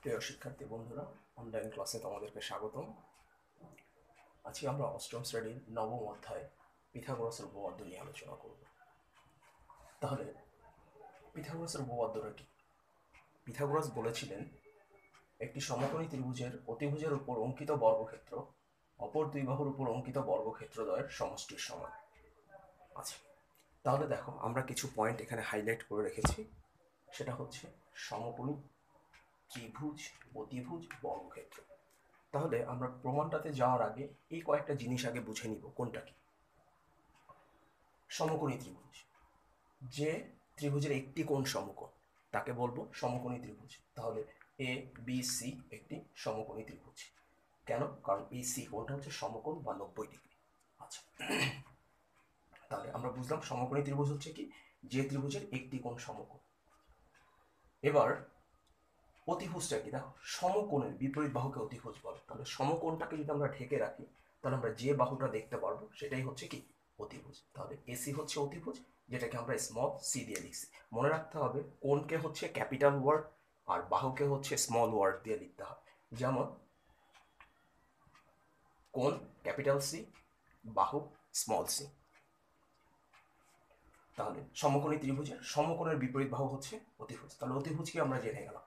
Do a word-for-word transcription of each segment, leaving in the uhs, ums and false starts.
প্রিয় শিক্ষার্থী বন্ধুরা, অনলাইন ক্লাসে তোমাদেরকে স্বাগতম। আজকে আমরা অষ্টম শ্রেণীর নবম অধ্যায় পিথাগোরাসের উপপাদ্য নিয়ে আলোচনা করব। তাহলে পিথাগোরাসের উপপাদ্যটা কি? পিথাগোরাস বলেছিলেন একটি সমকোণী ত্রিভুজের অতিভুজের উপর অঙ্কিত বর্গক্ষেত্র অপর দুই বাহুর উপর অঙ্কিত বর্গক্ষেত্রদ্বয়ের সমষ্টির সমান। আচ্ছা, তাহলে দেখো আমরা কিছু পয়েন্ট এখানে হাইলাইট করে রেখেছি। সেটা হচ্ছে সমকোণী ত্রিভুজ, অতিভুজ, বর্গক্ষেত্র। তাহলে আমরা প্রমাণটাতে যাওয়ার আগে এই কয়েকটা জিনিস আগে বুঝে নিব কোনটা কি। সমকোণী ত্রিভুজ, যে ত্রিভুজের একটি কোণ সমকোণ তাকে বলবো সমকোণী ত্রিভুজ। তাহলে এ বি সি একটি সমকোণী ত্রিভুজ। কেন? কারণ এই সি কোণটা হচ্ছে সমকোণ বা নব্বই ডিগ্রি। আচ্ছা, তাহলে আমরা বুঝলাম সমকোণী ত্রিভুজ হচ্ছে কি, যে ত্রিভুজের একটি কোণ সমকোণ। এবার অতিভুজটা কি? দেখো, সমকোণের বিপরীত বাহুকে অতিভুজ বলে। তাহলে সমকোণটাকে যদি আমরা ঢেকে রাখি তাহলে আমরা যে বাহুটা দেখতে পারবো সেটাই হচ্ছে কি, অতিভুজ। তাহলে এসি হচ্ছে অতিভুজ, যেটাকে আমরা স্মল সি দিয়ে লিখছি। মনে রাখতে হবে কোণকে হচ্ছে ক্যাপিটাল ওয়ার্ড আর বাহুকে হচ্ছে স্মল ওয়ার্ড দিয়ে লিখতে হবে। যেমন কোণ ক্যাপিটাল সি, বাহু স্মল সি। তাহলে সমকোণী ত্রিভুজের সমকোণের বিপরীত বাহু হচ্ছে অতিভুজ। তাহলে অতিভুজকে আমরা জেনে গেলাম।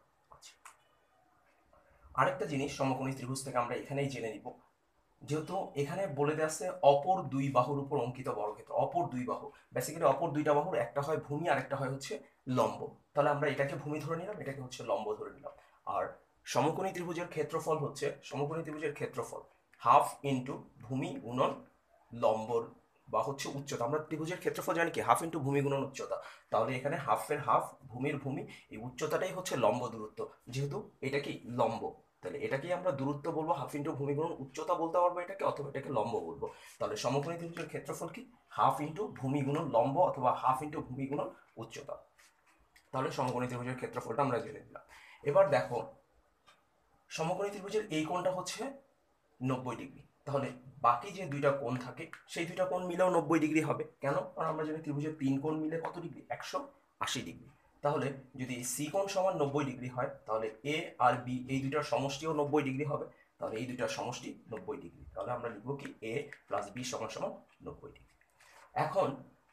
আরেকটা জিনিস সমকোণী ত্রিভুজ থেকে আমরা এখানেই জেনে নিব, যেহেতু এখানে বলে দেওয়া আছে অপর দুই বাহুর উপর অঙ্কিত বর্গক্ষেত্র। অপর দুই বাহু, বেসিক্যালি অপর দুইটা বাহুর একটা হয় ভূমি আর একটা হয় হচ্ছে লম্ব। তাহলে আমরা এটাকে ভূমি ধরে নিলাম, এটাকে হচ্ছে লম্ব ধরে নিলাম। আর সমকোণী ত্রিভুজের ক্ষেত্রফল হচ্ছে, সমকোণী ত্রিভুজের ক্ষেত্রফল হাফ ইন্টু ভূমি গুণন লম্বর বা হচ্ছে উচ্চতা। আমরা ত্রিভুজের ক্ষেত্রফল জানি কি, হাফ ইন্টু ভূমি গুণন উচ্চতা। তাহলে এখানে হাফের হাফ, ভূমির ভূমি, এই উচ্চতাটাই হচ্ছে লম্ব দূরত্ব। যেহেতু এটা কি লম্ব, তাহলে এটাকেই আমরা দূরত্ব বলবো, হাফ ইন্টু ভূমি গুণন উচ্চতা বলতে পারবো এটাকে, অথবা এটাকে লম্ব বলবো। তাহলে সমকোণী ত্রিভুজের ক্ষেত্রফল কি, হাফ ইন্টু ভূমি গুণন লম্ব অথবা হাফ ইন্টু ভূমি গুণন উচ্চতা। তাহলে সমকোণী ত্রিভুজের ক্ষেত্রফলটা আমরা জেনে দিলাম। এবার দেখো সমকোণী ত্রিভুজের এই কোণটা হচ্ছে নব্বই ডিগ্রি। তাহলে বাকি যে দুইটা কোণ থাকে সেই দুইটা কোণ মিলেও নব্বই ডিগ্রি হবে। কেন? কারণ আমরা জানি ত্রিভুজের তিন কোণ মিলে কত ডিগ্রি, একশো আশি ডিগ্রি। তাহলে যদি সি কোণ সমান নব্বই ডিগ্রি হয় তাহলে এ আর বি এই দুইটার সমষ্টিও নব্বই ডিগ্রি হবে। তাহলে এই দুইটার সমষ্টি নব্বই ডিগ্রি। তাহলে আমরা লিখবো কি, এ প্লাস বি সমান সমান নব্বই ডিগ্রি। এখন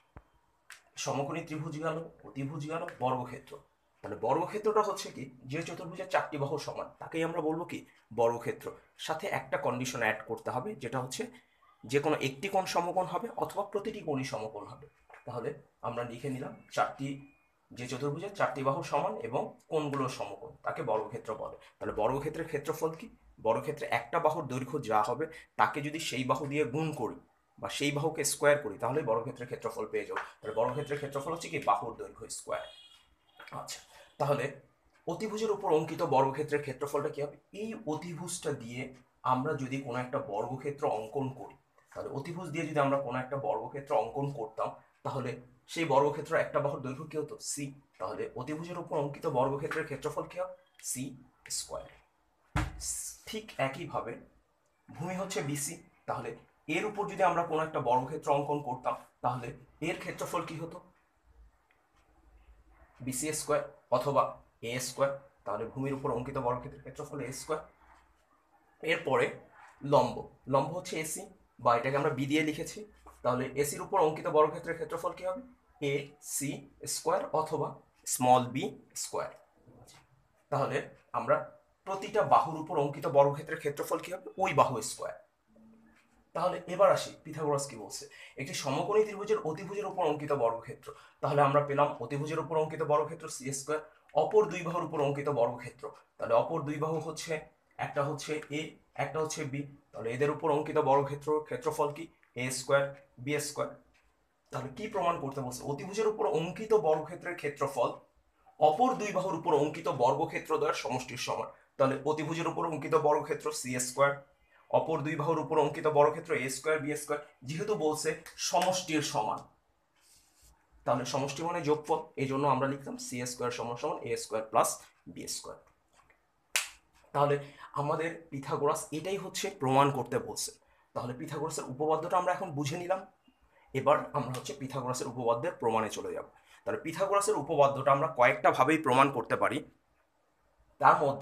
সমকোণী ত্রিভুজ গেল, অতিভুজ গেল, বর্গক্ষেত্র। তাহলে বর্গক্ষেত্রটা হচ্ছে কি, যে চতুর্ভুজের চারটি বাহু সমান তাকেই আমরা বলবো কি, বর্গক্ষেত্র। সাথে একটা কন্ডিশন অ্যাড করতে হবে, যেটা হচ্ছে যে কোনো একটি কোণ সমকোণ হবে অথবা প্রতিটি কোণই সমকোণ হবে। তাহলে আমরা লিখে নিলাম চারটি, যে চতুর্ভুজের চারটি বাহু সমান এবং কোণগুলো সমকোণ তাকে বর্গক্ষেত্র বলে। তাহলে বর্গক্ষেত্রের ক্ষেত্রফল কি, বর্গক্ষেত্রে একটা বাহুর দৈর্ঘ্য যা হবে তাকে যদি সেই বাহু দিয়ে গুণ করি বা সেই বাহুকে স্কোয়ার করি তাহলে বর্গক্ষেত্রের ক্ষেত্রফল পেয়ে যাবো। তাহলে বর্গক্ষেত্রের ক্ষেত্রফল হচ্ছে কি, বাহুর দৈর্ঘ্য স্কোয়ার। আচ্ছা, তাহলে অতিভুজের উপর অঙ্কিত বর্গক্ষেত্রের ক্ষেত্রফলটা কি হবে? এই অতিভুজটা দিয়ে আমরা যদি কোনো একটা বর্গক্ষেত্র অঙ্কন করি, তাহলে অতিভুজ দিয়ে যদি আমরা কোনো একটা বর্গক্ষেত্র অঙ্কন করতাম তাহলে সেই বর্গক্ষেত্র একটা বাহুর দৈর্ঘ্য কি হতো, সি। তাহলে অতিভুজের উপর অঙ্কিত বর্গক্ষেত্রের ক্ষেত্রফল কি হবে, সি স্কোয়ার। ঠিক একইভাবে ভূমি হচ্ছে বিসি। তাহলে এর উপর যদি আমরা কোনো একটা বর্গক্ষেত্র অঙ্কন করতাম তাহলে এর ক্ষেত্রফল কি হতো, বিসি স্কোয়ার অথবা এ স্কোয়ার। তাহলে ভূমির উপর অঙ্কিত বর্গক্ষেত্রের ক্ষেত্রফল এ স্কোয়ার। এরপরে লম্ব, লম্ব হচ্ছে এসি, বা এটাকে আমরা বি দিয়ে লিখেছি। তাহলে এসির উপর অঙ্কিত বর্গক্ষেত্রের ক্ষেত্রফল কি হবে, এ সি স্কোয়ার অথবা স্মল বি স্কোয়ার। তাহলে আমরা প্রতিটা বাহুর উপর অঙ্কিত বর্গক্ষেত্রের ক্ষেত্রফল কি হবে, ওই বাহু স্কোয়ার। তাহলে এবার আসি পিথাগোরাস কি বলছে, একটি সমকোণী ত্রিভুজের অতিভুজের উপর অঙ্কিত বর্গক্ষেত্র। তাহলে আমরা পেলাম অতিভুজের উপর অঙ্কিত বর্গক্ষেত্র সি স্কোয়ার, অপর দুই বাহুর উপর অঙ্কিত বর্গক্ষেত্র। তাহলে অপর দুই বাহু হচ্ছে, একটা হচ্ছে এ, একটা হচ্ছে বি। তাহলে এদের উপর অঙ্কিত বর্গক্ষেত্র ক্ষেত্রফল কি, এ স্কোয়ার বি স্কোয়ার। তাহলে কি প্রমাণ করতে বলছে, অতিভুজের উপর অঙ্কিত বর্গক্ষেত্রের ক্ষেত্রফল অপর দুই বাহুর উপর অঙ্কিত বর্গক্ষেত্র দ্বয়ের সমষ্টির সমান। তাহলে অতিভুজের উপর অঙ্কিত বর্গক্ষেত্র সি স্কোয়ার, অপর দুই বাহুর উপর অঙ্কিত বর্গক্ষেত্র এ স্কোয়ার বি স্কোয়ার। যেহেতু বলছে সমষ্টির সমান, তাহলে সমষ্টি মানে যোগফল, এই জন্য আমরা লিখলাম সি স্কোয়ার সমান সমান A square plus B square. তাহলে আমাদের পিথাগোরাস এটাই হচ্ছে প্রমাণ করতে বলছে। তাহলে পিথাগোরাসের উপপাদ্যটা আমরা এখন বুঝে নিলাম। এবার আমরা হচ্ছে পিথাগোরাসের উপপাদ্যের প্রমাণে চলে যাব। তাহলে পিথাগোরাসের উপপাদ্যটা আমরা কয়েকটা ভাবেই প্রমাণ করতে পারি। তার মধ্যে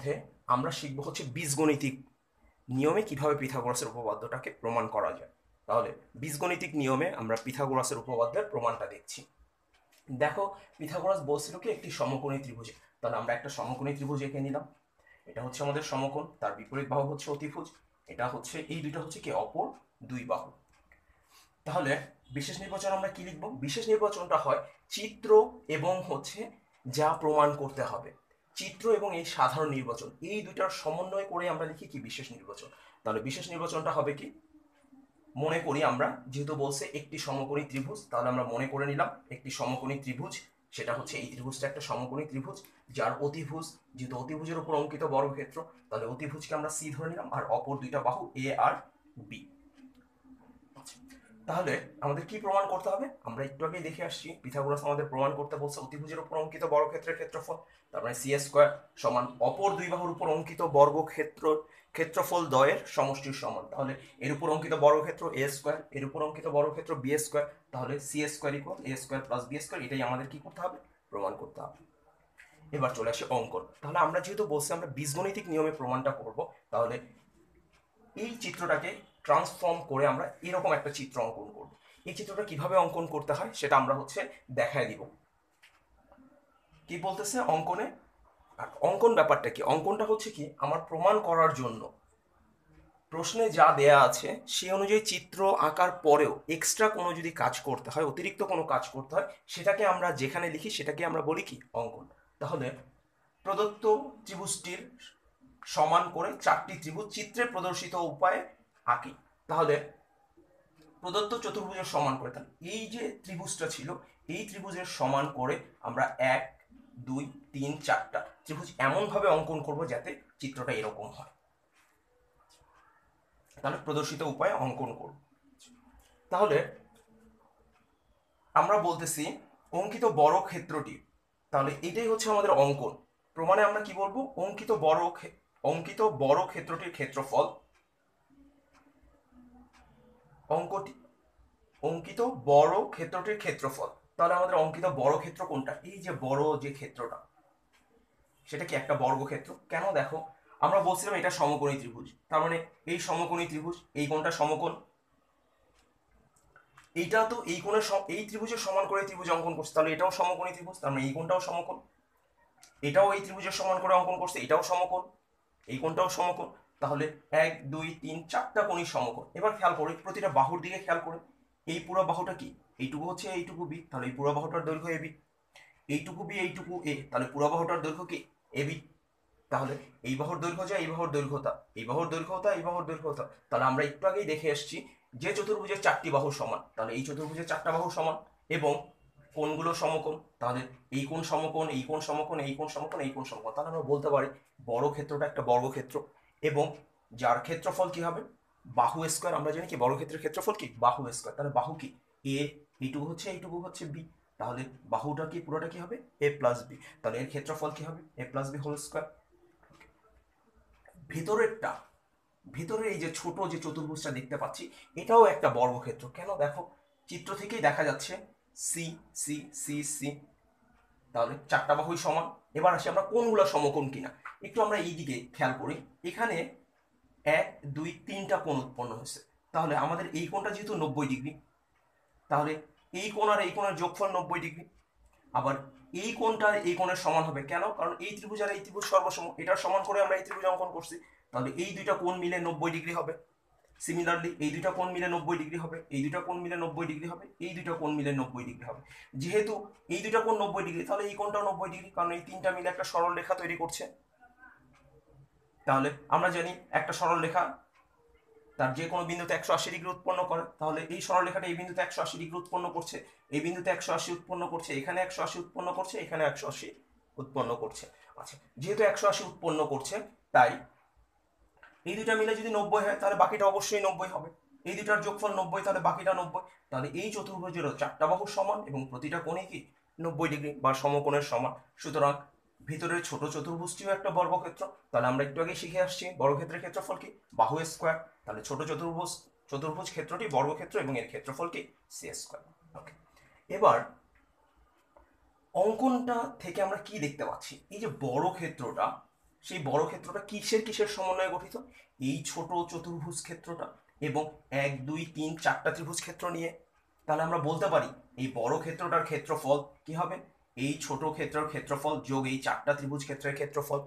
আমরা শিখবো হচ্ছে বীজগণিতিক নিয়মে কিভাবে পিথাগোরাসের উপপাদ্যটাকে প্রমাণ করা যায়। তাহলে বীজগণিতিক নিয়মে আমরা পিথাগোরাসের উপপাদ্যের প্রমাণটা দেখছি। দেখো, পিথাগোরাস বলছিল কি একটি সমকোণী ত্রিভুজ। তাহলে আমরা একটা সমকোণী ত্রিভুজ এঁকে নিলাম। এটা হচ্ছে আমাদের সমকোণ, তার বিপরীত বাহু হচ্ছে অতিভুজ। এটা হচ্ছে, এই দুইটা হচ্ছে কি অপর দুই বাহু। তাহলে বিশেষ নির্বাচন আমরা কি লিখব? বিশেষ নির্বাচনটা হয় চিত্র এবং হচ্ছে যা প্রমাণ করতে হবে। চিত্র এবং এই সাধারণ নির্বাচন, এই দুইটার সমন্বয় করে আমরা লিখি কি বিশেষ নির্বাচন। তাহলে বিশেষ নির্বাচনটা হবে কি, মনে করি আমরা, যেহেতু বলছে একটি সমকোণী ত্রিভুজ, তাহলে আমরা মনে করে নিলাম একটি সমকোণী ত্রিভুজ, সেটা হচ্ছে এই ত্রিভুজটা একটা সমকোণী ত্রিভুজ, যার অতিভুজ, যেহেতু অতিভুজের উপর অঙ্কিত বর্গক্ষেত্র, তাহলে অতিভুজকে আমরা সি ধরে নিলাম, আর অপর দুইটা বাহু এ আর বি। তাহলে আমাদের কি প্রমাণ করতে হবে? আমরা একটু আগে দেখে আসছি, পিথাগোরাস আমাদের প্রমাণ করতে বলছে অতিভুজের উপর অঙ্কিত বর্গক্ষেত্রের ক্ষেত্রফল, তার মানে সি স্কোয়ার সমান অপর দুই বাহুর উপর অঙ্কিত বর্গক্ষেত্র ক্ষেত্রফল দ্বয়ের সমষ্টির সমান। তাহলে এর উপর অঙ্কিত বর্গক্ষেত্র এ স্কোয়ার, এর উপর অঙ্কিত বর্গক্ষেত্র বি স্কোয়ার, তাহলে C square equal A square plus B square. এটাই আমাদের কি করতে হবে? প্রমাণ করতে হবে। এবার চলে আসে অঙ্কন। তাহলে আমরা যেহেতু বলছি আমরা বীজগণিতিক নিয়মে প্রমাণটা করব, তাহলে এই চিত্রটাকে ট্রান্সফর্ম করে আমরা এরকম একটা চিত্র অঙ্কন করব। এই চিত্রটা কিভাবে অঙ্কন করতে হয় সেটা আমরা হচ্ছে দেখায় দিব। কি বলতেছে অঙ্কনে? আর অঙ্কন ব্যাপারটা কি? অঙ্কনটা হচ্ছে কি, আমার প্রমাণ করার জন্য প্রশ্নে যা দেয়া আছে সেই অনুযায়ী চিত্র আঁকার পরেও এক্সট্রা কোনো যদি কাজ করতে হয়, অতিরিক্ত কোনো কাজ করতে হয়, সেটাকে আমরা যেখানে লিখি সেটাকে আমরা বলি কি অঙ্কন। তাহলে প্রদত্ত ত্রিভুজটির সমান করে চারটি ত্রিভুজ চিত্রে প্রদর্শিত উপায়ে আঁকি। তাহলে প্রদত্ত চতুর্ভুজের সমান করে, তাহলে এই যে ত্রিভুজটা ছিল এই ত্রিভুজের সমান করে আমরা এক দুই তিন চারটা ত্রিভুজ এমন ভাবে অঙ্কন করব যাতে চিত্রটা এরকম হয়। তাহলে প্রদর্শিত উপায়ে অঙ্কন করব। তাহলে আমরা বলতেছি অঙ্কিত বড় ক্ষেত্রটি, তাহলে এটাই হচ্ছে আমাদের অঙ্কন। প্রমাণে আমরা কি বলবো? অঙ্কিত বড় অঙ্কিত বড় ক্ষেত্রটির ক্ষেত্রফল, অঙ্কটি অঙ্কিত বড় ক্ষেত্রটির ক্ষেত্রফল। তাহলে আমাদের অঙ্কিত বড় ক্ষেত্র কোনটা? এই যে বড় যে ক্ষেত্রটা, সেটা কি একটা বর্গক্ষেত্র। কেন? দেখো, আমরা বলছিলাম এটা সমকোণী ত্রিভুজ, তার মানে এই সমকোণী ত্রিভুজ, এই কোণটা সমকোণ, এইটা তো এই কোণের এই ত্রিভুজের সমান করে ত্রিভুজ অঙ্কন করছে, তাহলে এটাও সমকোণী ত্রিভুজ, তার মানে এই কোণটাও সমকোণ। এটাও এই ত্রিভুজের সমান করে অঙ্কন করছে, এটাও সমকোণ, এই কোণটাও সমকোণ। তাহলে এক দুই তিন চারটা কোণই সমকোণ। এবার খেয়াল করি প্রতিটা বাহুর দিকে খেয়াল করে, এই পুরো বাহুটা কি? এইটুকু হচ্ছে এইটুকু বি, তাহলে এই পুরো বাহুটার দৈর্ঘ্য এবি। এইটুকু বি এইটুকু এ, তাহলে পুরো বাহুটার দৈর্ঘ্য কি? এবি। তাহলে এই বাহুর দৈর্ঘ্য যা, এই বাহুর দৈর্ঘ্যতা, এই বাহুর দৈর্ঘ্যতা, এই বাহুর দৈর্ঘ্যতা। তাহলে আমরা একটু আগেই দেখে এসেছি যে চতুর্ভুজের চারটি বাহু সমান, তাহলে এই চতুর্ভুজের চারটা বাহু সমান এবং কোণগুলো সমকোণ। তাহলে এই কোণ সমকোণ, এই কোণ সমকোণ, এই কোণ সমকোণ, এই কোণ সমকোণ। তাহলে আমরা বলতে পারি বড় ক্ষেত্রটা একটা বর্গক্ষেত্র এবং যার ক্ষেত্রফল কি হবে? বাহু স্কোয়ার। আমরা জানি কি বর্গক্ষেত্রের ক্ষেত্রফল কি? বাহু স্কোয়ার। তাহলে বাহু কি? এ, এইটুকু হচ্ছে এইটুকু হচ্ছে বি, তাহলে বাহুটা কি পুরোটা কি হবে? A plus B. তাহলে এর ক্ষেত্রফল কি হবে? A plus B whole square. ভেতরেরটা, ভেতরের এই যে ছোট যে চতুর্ভুজটা দেখতে পাচ্ছি এটাও একটা বর্গক্ষেত্র। কেন? দেখো, চিত্র থেকেই দেখা যাচ্ছে সি সি সি সি, তাহলে চারটা বাহুই সমান। এবার আসি আমরা কোনগুলো সমকোণ কিনা একটু আমরা এই দিকে খেয়াল করি। এখানে এক দুই তিনটা কোণ উৎপন্ন হয়েছে, তাহলে আমাদের এই কোণটা যেহেতু নব্বই ডিগ্রি, তাহলে এই কোণ আর এই কোণের যোগফল নব্বই ডিগ্রি। আবার এই কোণটা এই কোণের সমান হবে, কেন? কারণ এই ত্রিভুজ আর এই ত্রিভুজ সর্বসম, এটার সমান করে আমরা এই ত্রিভুজ অঙ্কন করছি, তাহলে এই দুইটা কোণ মিলে নব্বই ডিগ্রি হবে। সিমিলারলি এই দুইটা কোণ মিলে নব্বই ডিগ্রি হবে, এই দুইটা কোণ মিলে নব্বই ডিগ্রি হবে, এই দুইটা কোণ মিলে নব্বই ডিগ্রি হবে। যেহেতু এই দুইটা কোণ নব্বই ডিগ্রি, তাহলে এই কোণটাও নব্বই ডিগ্রি, কারণ এই তিনটা মিলে একটা সরল রেখা তৈরি করছে। তাহলে আমরা জানি একটা সরল রেখা তার যে কোনো বিন্দুতে একশো আশি ডিগ্রি উৎপন্ন করে, তাহলে এই সরল রেখাটা এই বিন্দুতে একশো আশি ডিগ্রি উৎপন্ন করছে, এই বিন্দুতে একশো আশি উৎপন্ন করছে, এখানে একশো আশি উৎপন্ন করছে, এখানে একশো আশি উৎপন্ন করছে। আচ্ছা, যেহেতু একশো আশি উৎপন্ন করছে, তাই এই দুইটা মিলে যদি নব্বই হয় তাহলে বাকিটা অবশ্যই নব্বই হবে। এই দুটার যোগফল নব্বই, তাহলে বাকিটা নব্বই। তাহলে এই চতুর্ভুজেরও চারটা বাহু সমান এবং প্রতিটা কোণই কি? নব্বই ডিগ্রি বা সমকোণের সমান। সুতরাং ভিতরের ছোট চতুর্ভুজটিও একটা বর্গক্ষেত্র। তাহলে আমরা একটু আগে শিখে আসছি বর্গক্ষেত্রের ক্ষেত্রফল কি? বাহু স্কোয়ার। তাহলে ছোট চতুর্ভুজ চতুর্ভুজ ক্ষেত্রটি বর্গক্ষেত্র এবং এর ক্ষেত্রফল কি? C square. ওকে, এবার অঙ্কনটা থেকে আমরা কি দেখতে পাচ্ছি? এই যে বড় ক্ষেত্রটা, সেই বড় ক্ষেত্রটা কিসের কিসের সমন্বয়ে গঠিত? এই ছোট চতুর্ভুজ ক্ষেত্রটা এবং এক দুই তিন চারটা ত্রিভুজ ক্ষেত্র নিয়ে। তাহলে আমরা বলতে পারি এই বড় ক্ষেত্রটার ক্ষেত্রফল কি হবে? এই ছোট ক্ষেত্রের ক্ষেত্রফল যোগ এই চারটা ত্রিভুজ ক্ষেত্রের ক্ষেত্রফল।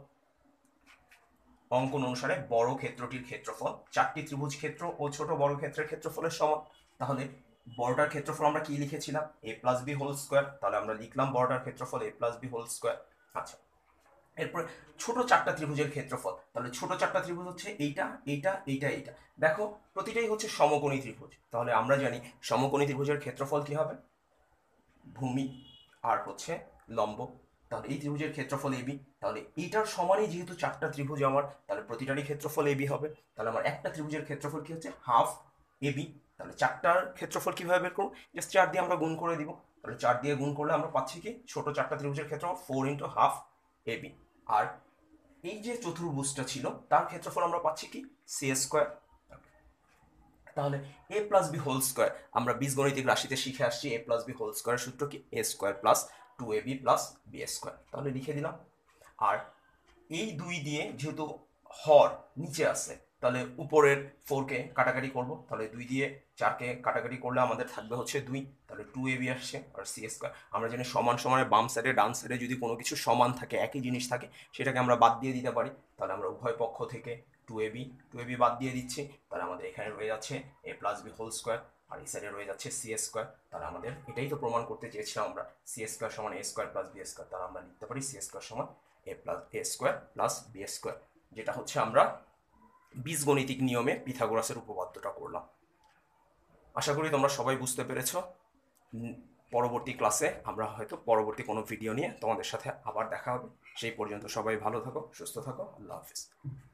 অঙ্কন অনুসারে বড় ক্ষেত্রটির ক্ষেত্রফল চারটি ত্রিভুজ ক্ষেত্র ও ছোট বড় ক্ষেত্রের ক্ষেত্রফলের সমান। তাহলে বড়টার ক্ষেত্রফল আমরা কি লিখেছিলাম? A plus B whole square. তাহলে আমরা লিখলাম বড়টার ক্ষেত্রফল A plus B whole square. আচ্ছা, এরপরে ছোট চারটা ত্রিভুজের ক্ষেত্রফল। তাহলে ছোট চারটা ত্রিভুজ হচ্ছে এইটা এইটা এইটা এইটা। দেখো প্রতিটাই হচ্ছে সমকোণী ত্রিভুজ। তাহলে আমরা জানি সমকোণী ত্রিভুজের ক্ষেত্রফল কি হবে? ভূমি আর হচ্ছে লম্ব। তাহলে এই ত্রিভুজের ক্ষেত্রফল এবি। তাহলে এইটার সমানই যেহেতু চারটা ত্রিভুজ আমার, তাহলে প্রতিটারই ক্ষেত্রফল এবি হবে। তাহলে আমার একটা ত্রিভুজের ক্ষেত্রফল কি হচ্ছে? Half A B. তাহলে চারটার ক্ষেত্রফল কিভাবে বের করবো? জাস্ট চার দিয়ে আমরা গুণ করে দিব। তাহলে চার দিয়ে গুণ করলে আমরা পাচ্ছি কি? ছোট চারটা ত্রিভুজের ক্ষেত্রফল ফোর ইন্টু হাফ এবি। আর এই যে চতুর্ভুজটা ছিল তার ক্ষেত্রফল আমরা পাচ্ছি কি? C square. তাহলে A plus B whole square আমরা বীজগণিতিক রাশিতে শিখে আসছি। A plus B whole square সূত্র কি? A square plus two A B plus B square. তাহলে লিখে দিলাম। আর এই দুই দিয়ে যেহেতু হর নিচে আছে, তাহলে উপরের ফোরকে কাটাকাটি করব। তাহলে দুই দিয়ে চারকে কাটাকাটি করলে আমাদের থাকবে হচ্ছে দুই। তাহলে টু এ বি আসছে আর সি স্কোয়ার। আমরা জানি সমান সমানের বাম সাইডে ডান সাইডে যদি কোনো কিছু সমান থাকে, একই জিনিস থাকে, সেটাকে আমরা বাদ দিয়ে দিতে পারি। তাহলে আমরা উভয় পক্ষ থেকে two A B two A B বাদ দিয়ে দিচ্ছি। তাহলে আমাদের এখানে রয়ে যাচ্ছে A plus B whole square আর এই সাইডে রয়ে যাচ্ছে সি স্কোয়ার। তাহলে আমাদের এটাই তো প্রমাণ করতে চেয়েছিলাম আমরা, সি স্কোয়ার সমান A square plus B square. তাহলে আমরা লিখতে পারি সি স্কোয়ার সমান A plus A square plus B square, যেটা হচ্ছে আমরা বীজগণিতিক নিয়মে পিথাগোরাসের উপপাদ্যটা করলাম। আশা করি তোমরা সবাই বুঝতে পেরেছ। পরবর্তী ক্লাসে আমরা হয়তো পরবর্তী কোনো ভিডিও নিয়ে তোমাদের সাথে আবার দেখা হবে। সেই পর্যন্ত সবাই ভালো থাকো, সুস্থ থাকো। আল্লাহ হাফিজ।